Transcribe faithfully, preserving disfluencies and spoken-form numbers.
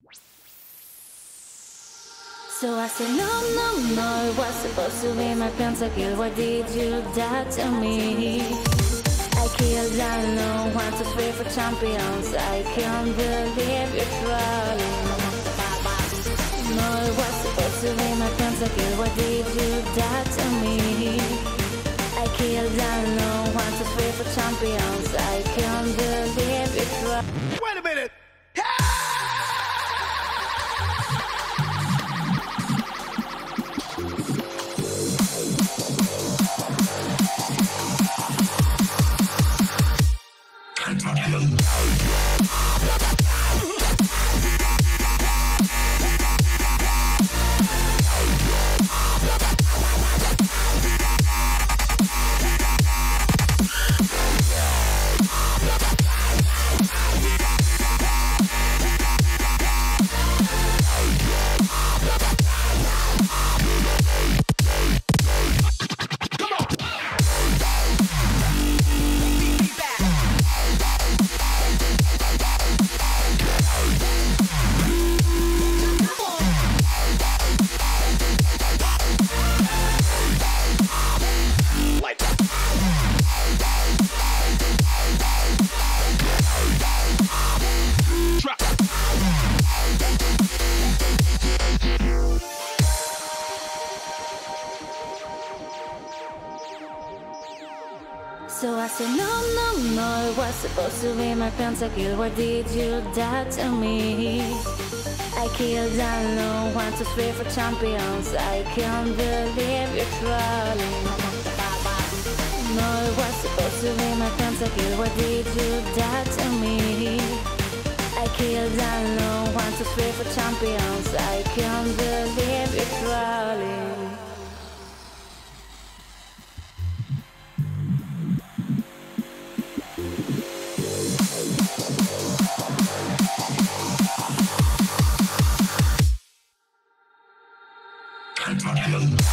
So I said, no, no, no, it was supposed to be my pentakill. Why did you do that to me? I killed alone, one, two, three for champions. I can't believe you're trolling. No, it was supposed to be my pentakill. Why did you do that to me? I killed alone, one, two, three for champions. I can't believe you're trolling. Wait a minute! So I said, no, no, no, it was supposed to be my pentakill. Why did you do that to me? I killed alone, one, two, three for champions. I can't believe you're trolling. No, it was supposed to be my pentakill. Why did you do that to me? I killed alone, one, two, three for champions. I can't believe you're trolling. Hello.